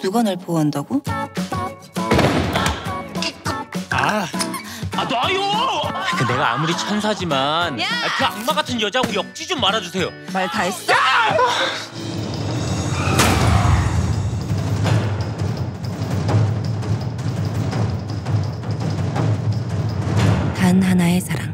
누가 날 보호한다고? 놔요! 그 내가 아무리 천사지만 그 악마 같은 여자하고 엮지 좀 말아주세요. 말 다 했어? 단 하나의 사랑.